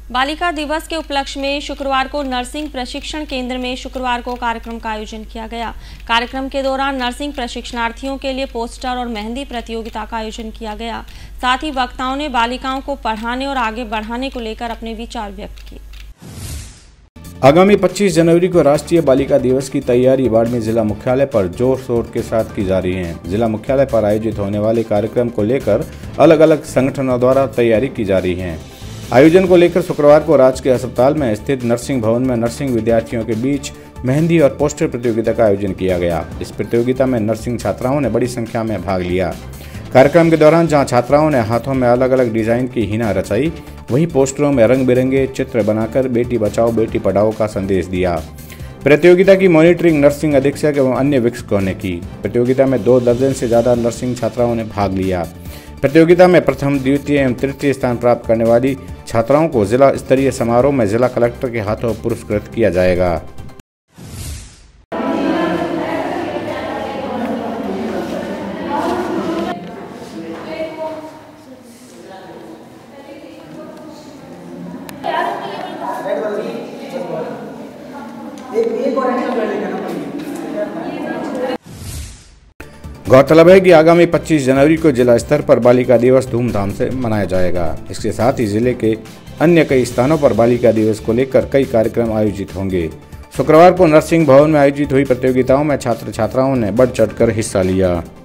बालिका दिवस के उपलक्ष्य में शुक्रवार को नर्सिंग प्रशिक्षण केंद्र में शुक्रवार को कार्यक्रम का आयोजन किया गया। कार्यक्रम के दौरान नर्सिंग प्रशिक्षणार्थियों के लिए पोस्टर और मेहंदी प्रतियोगिता का आयोजन किया गया। साथ ही वक्ताओं ने बालिकाओं को पढ़ाने और आगे बढ़ाने को लेकर अपने विचार व्यक्त किए। आगामी 25 जनवरी को राष्ट्रीय बालिका दिवस की तैयारी बाड़मेर जिला मुख्यालय पर जोर शोर के साथ की जा रही है। जिला मुख्यालय पर आयोजित होने वाले कार्यक्रम को लेकर अलग अलग संगठनों द्वारा तैयारी की जा रही है। आयोजन को लेकर शुक्रवार को राजकीय अस्पताल में स्थित नर्सिंग भवन में नर्सिंग विद्यार्थियों के बीच मेहंदी और पोस्टर प्रतियोगिता का आयोजन किया गया। इस प्रतियोगिता में नर्सिंग छात्राओं ने बड़ी संख्या में भाग लिया। कार्यक्रम के दौरान जहां छात्राओं ने हाथों में अलग अलग डिजाइन की हिना रचाई, वहीं पोस्टरों में रंग बिरंगे चित्र बनाकर बेटी बचाओ बेटी पढ़ाओ का संदेश दिया। प्रतियोगिता की मॉनिटरिंग नर्सिंग अधीक्षक एवं अन्य वीक्षकों ने की। प्रतियोगिता में 2 दर्जन से ज्यादा नर्सिंग छात्राओं ने भाग लिया। प्रतियोगिता में प्रथम, द्वितीय एवं तृतीय स्थान प्राप्त करने वाली छात्राओं को जिला स्तरीय समारोह में जिला कलेक्टर के हाथों पुरस्कृत किया जाएगा। गौरतलब है कि आगामी 25 जनवरी को जिला स्तर पर बालिका दिवस धूमधाम से मनाया जाएगा। इसके साथ ही जिले के अन्य कई स्थानों पर बालिका दिवस को लेकर कई कार्यक्रम आयोजित होंगे। शुक्रवार को नर्सिंग भवन में आयोजित हुई प्रतियोगिताओं में छात्र छात्राओं ने बढ़ चढ़कर हिस्सा लिया।